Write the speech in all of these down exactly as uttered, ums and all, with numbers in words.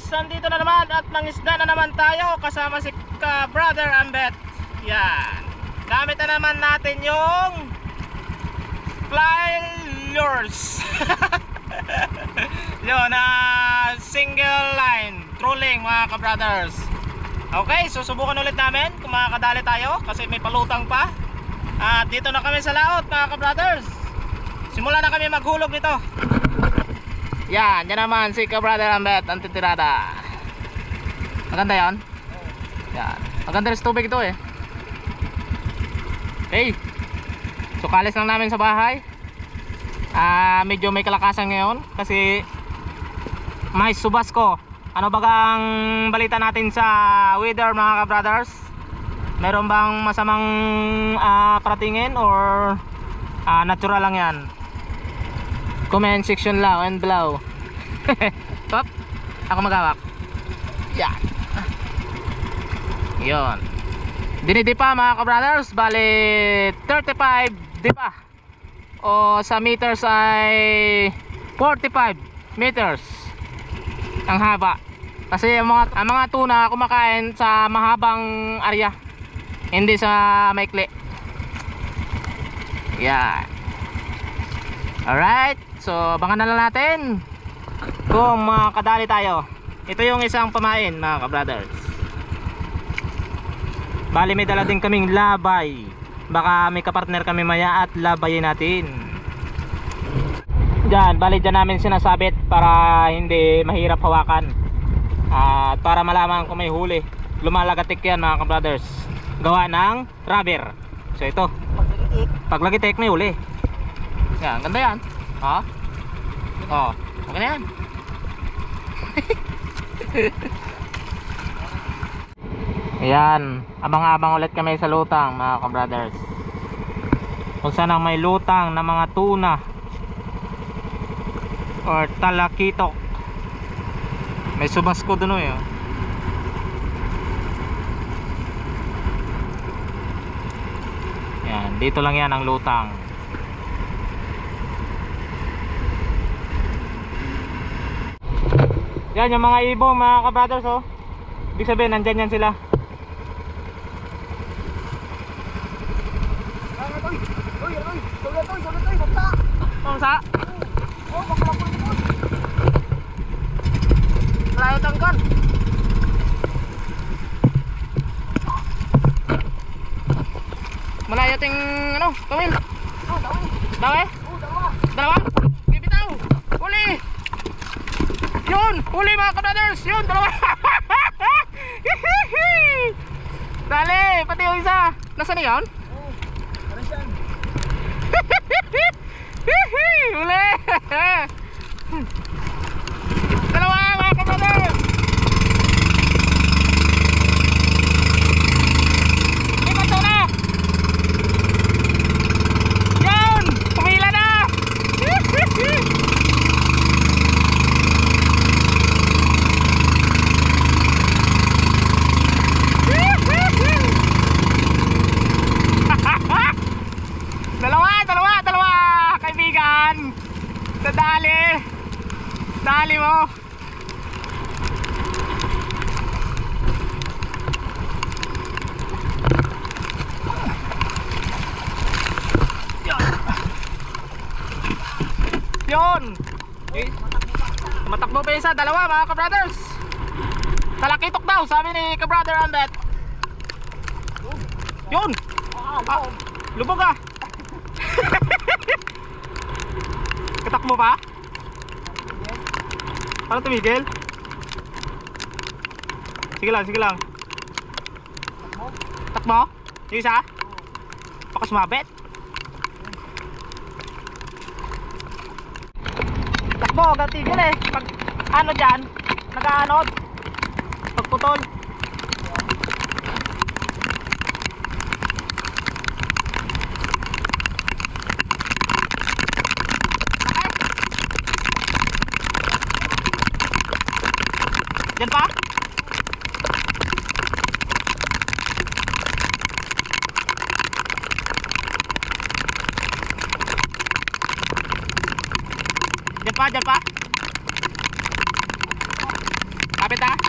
nandito na naman at mangisda na naman tayo kasama si ka Brother Ambet. Yan. Gamit na naman natin yung fly lures. Yun, uh, single line trolling mga ka-brothers. Okay, susubukan ulit namin kung makakadali tayo kasi may palutang pa. At dito na kami sa laot mga ka-brothers. Simula na kami maghulog dito. Yan, yan naman si ka-brother Ambet ang titirada. Maganda yan. Yan, maganda rin sa tubig ito eh. Okay, so kalis lang namin sa bahay. Ah, uh, medyo may kalakasan ngayon kasi may subas ko. Ano bagang balita natin sa weather mga ka-brothers? Meron bang masamang uh, paratingin or uh, natural lang yan? Comment section lang and below. Top, ako magawak. Yan. Yun. Dinidipa mga ka-brothers. Bali thirty-five dipa. O sa meters ay forty-five meters ang haba. Kasi ang mga, ang mga tuna kumakain sa mahabang area, hindi sa maikli. Yan. Alright, so abangan na lang natin kung makakadali tayo. Ito yung isang pamain mga ka-brothers. Bali may dala din kaming labay. Baka may kapartner kami maya at labayin natin. Diyan, bali dyan namin sinasabit para hindi mahirap hawakan. At para malaman kung may huli. Lumalagatik yan mga ka-brothers. Gawa ng rubber. So ito, pag lagitik may huli. Yan, ganda yan. Ha? Oh, okay na yan. Ayan, abang-abang ulit kami sa lutang mga ka-brothers. Kung saan ang may lutang na mga tuna or talakitok. May subas ko dun eh. Yan, dito lang yan ang lutang. Yan yung mga ibong mga ka-brothers oh. Ibig sabihin nandyan yan sila. Sa? Oh, makalapon mo. Layo tangkan. Malayo ting ano, Kamil? Oh, dawi. Dawi? Oh, dalawa. Dalawa? Bibitaw. Huli. Yun, huli mga ka-brothers. Yun, dalawa. Dali, pati yung isa. Nasaan yun? Oh, parang siyan. Huli! Dalawa mga ka-brothers! Ipat to na! Yun! Pumila na! Dalawa! Dalawa! Dalawa! Kaibigan! Nadali! Dali mo! Yun! Yun! Okay. Matakbo pa isa, dalawa mga ka-brothers! Talakitok daw, sabi ni ka-brother Ambet. Yun! Ah, lubog ah! Katakbo pa? Paano tumigil? Sige lang, sige lang. Takbo? Yung isa? Baka sumabit? Takbo, agad tigil eh. Pag ano dyan, nag-aanod. Pagputol. Yan pa? Diyan pa, diyan pa. Kapit ha.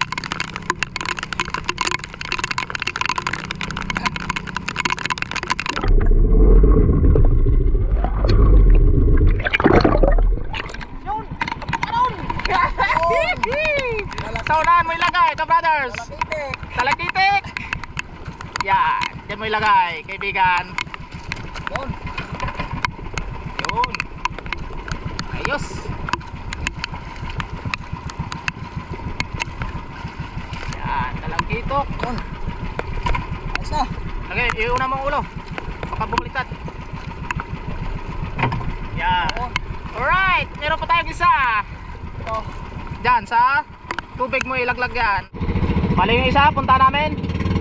Yun! Aron! Sa unahan mo ilagay, ka-brothers. Talakitik. Yan, dyan mo ilagay, kaibigan. Yun. Yun. Ayos. Yan, talakitok. Yun. Ayos na. Okay, iuna mo ang ulo. Baka bumaliktad. Yan. Yun. Alright, meron pa tayong isa. Ito. Diyan sa tubig mo ilaglag yan. Bali yung isa, punta namin.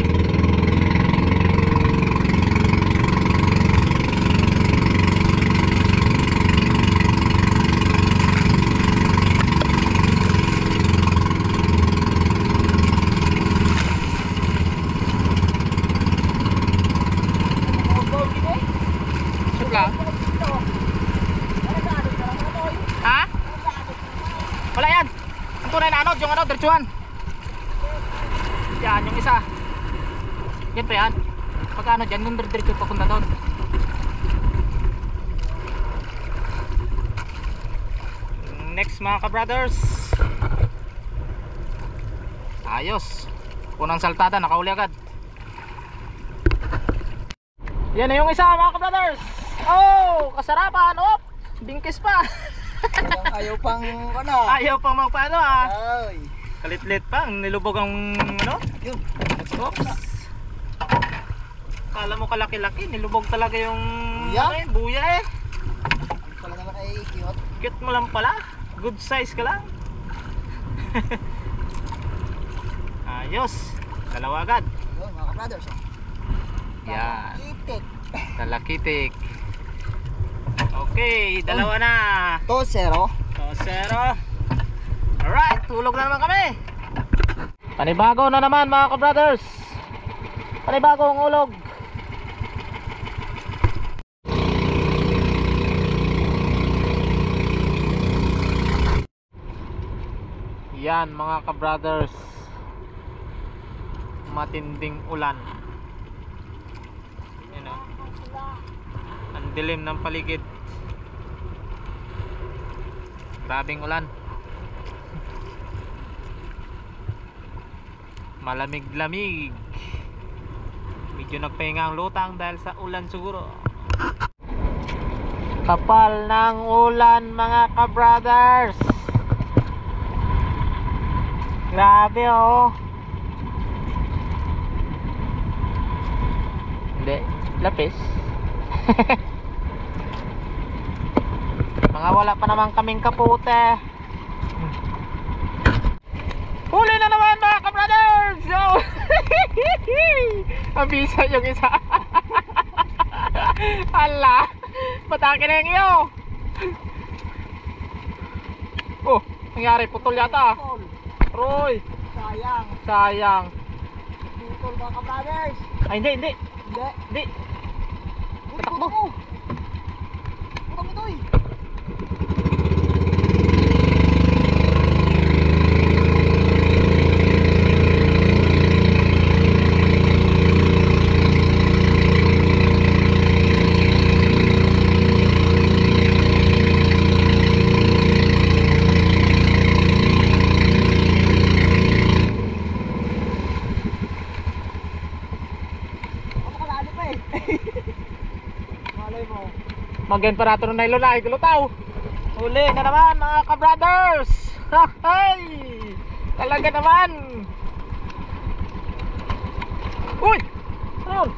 Supla. Ha? Wala yan. Ang tunay na anod, yung ano, dirtsuhan. Yan, yung isa. Yan pa yan. Pagka ano dyan, yung dirtsu papunta doon. Next mga ka-brothers. Ayos. Unang saltada, nakauli agad. Yan na yung isa mga ka-brothers. Oh, kasarapan. Oh, bingkis pa. Ayaw, ayaw pang ano. Ayaw pang magpaano ah. Ay. Kalit-lit pang nilubog ang ano. Yun. Oops. Kala mo kalaki-laki, nilubog talaga yung Buya? ano eh, buya eh. Ano pala naman ay cute. Cute mo lang pala. Good size ka lang. Ayos. Dalawa agad. Yun mga ka-brothers. Oh. Yan. Itik. Talakitik. Okay, dalawa na. To zero. So, zero. Alright, tulog na naman kami. Panibago na naman mga ka-brothers. Panibagong ulog. Yan mga ka-brothers. Matinding ulan. Yan o. Ang dilim ng paligid. Grabing ulan. Malamig-lamig. Medyo nagpahinga ang lutang dahil sa ulan siguro. Kapal ng ulan mga ka-brothers. Grabe oh. Hindi, lapis. Mga wala pa naman kaming kapute. Huli na naman mga ka-brothers. Yo. Abisa yung isa. Hala, patake na yung iyo. Oh, nangyari, putol yata. Putol. Roy, Sayang. sayang. Putol mga ka-brothers. Ay hindi, hindi. Hindi. Hindi. Tatakbo. Putol ito eh. Magayon para ito ng nylon na ikulutaw. Huli na naman mga ka-brothers. Hay! Talaga naman. Uy! Ano yun?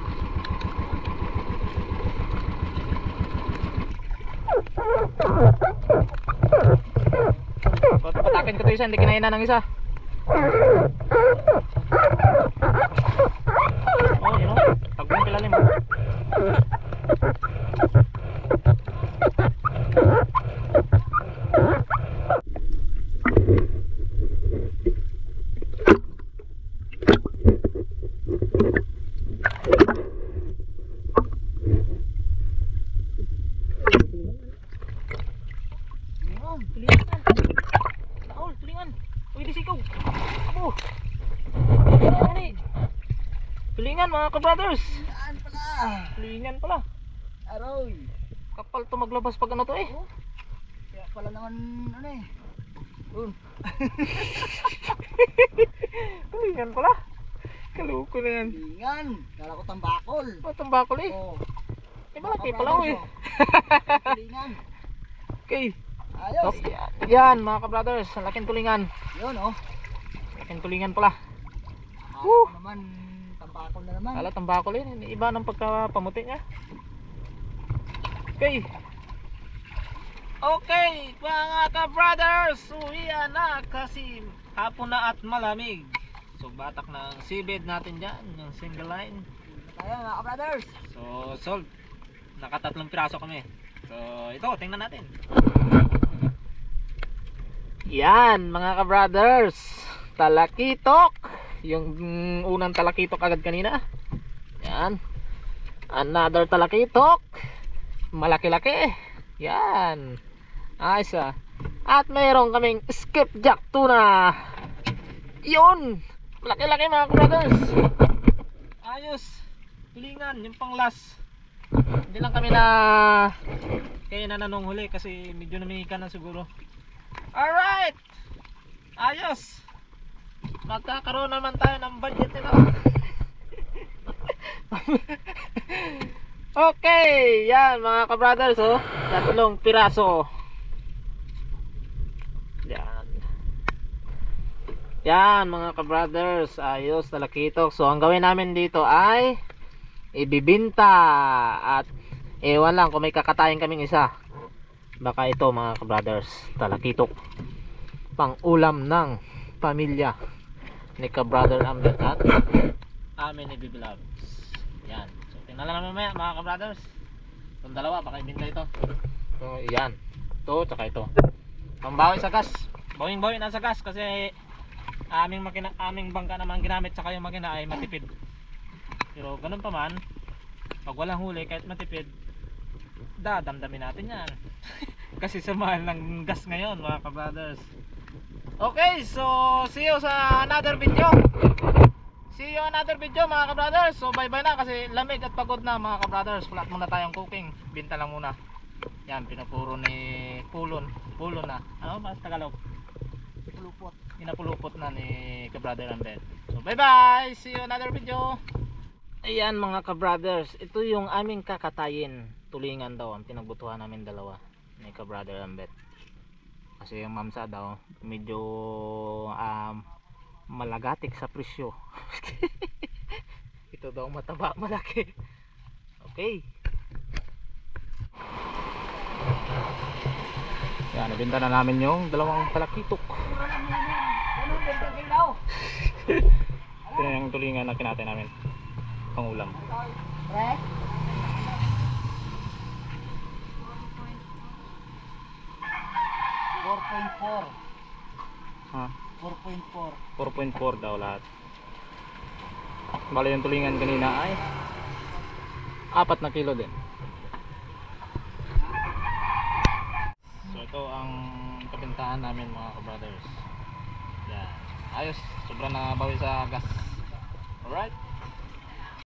Patakin ko ito isa, hindi kinaina ng isa. Oh, yun o. Tagpong pilalim mo. Tulingan. Tulingan. Tulingan. Uy, bidisikaw. Abo. Yan eh. Tulingan mga ka-brothers. Saan pala? Tulingan pala. Aroy. Kapal to maglabas pag ano to eh. Oh. Kaya pala naman ano eh. Um. Tulingan pala. Kaluko na yan. Lingan. Kala ko tambakol. Matambakol eh. Oh. Eh malaki pala oh eh. Lingan. Okay. Ayos. Okay. Yan mga ka-brothers. Laking tulingan. Yun oh. Laking tulingan pala. Kala Woo. ko naman tambakol na naman. Kala tambakol eh. Iba ng pagkapamuti niya. Okay. Okay mga ka-brothers. Uwian na kasi hapon na at malamig. So batak ng seabed natin dyan. Yung single line. Kaya mga brothers. So sold. Nakatatlong piraso kami. So ito tingnan natin. Yan mga ka-brothers. Talakitok. Yung unang talakitok agad kanina. Yan. Another talakitok. Malaki-laki. Yan. Ayos ah. At mayroon kaming skipjack tuna. Yun. Malaki-laki mga ka-brothers. Ayos. Tulingan. Yung pang last. Hindi lang kami na kaya na nanunghuli kasi medyo namingika na siguro. Alright. Ayos. Magkakaroon naman tayo ng budget nito. Okay, yan mga ka-brothers oh. Tatlong piraso. Yan. Yan mga ka-brothers, ayos talakitok. So ang gawin namin dito ay ibibinta at ewan lang kung may kakatayin kaming isa. Baka ito mga ka-brothers, talakitok. Pang ulam ng pamilya ni ka-brother Ambet at amin ni Bibi Loves. Yan. So tingnan lang mamaya mga ka-brothers. Itong dalawa baka ibinta ito. So yan. Ito tsaka ito. Pambawi sa gas. Bawing-bawing na sa gas kasi aming makina, aming bangka naman ginamit saka yung makina ay matipid. Pero ganun pa man, pag walang huli kahit matipid, dadamdamin natin yan. Kasi sa mahal ng gas ngayon mga ka-brothers. Okay, so see you sa another video. See you another video mga ka-brothers. So bye bye na kasi lamig at pagod na mga ka-brothers. Wala muna tayong cooking. Binta lang muna. Yan, pinapuro ni Pulon. Pulon na. Ano ba sa Tagalog? Pulupot. Pinapulupot na ni ka-brother Ambet. So bye bye. See you another video. Ayan mga ka-brothers. Ito yung aming kakatayin. Tulingan daw ang pinagbutuhan namin dalawa ni ka-brother Ambet. Kasi yung mamsa daw medyo um, malagatik sa presyo. Ito daw mataba, malaki. Okay. Yan, nabenta na namin yung dalawang talakitok. Ganun din tingin daw. Ito na yung tulingan na kinatay namin. Pangulam. Pre. four point four. Ha? four point four. four point four daw lahat. Bali yung tulingan kanina ay apat na kilo din. So ito ang kabintahan namin mga ka-brothers. Yan. Ayos, sobra na bawi sa gas. Alright.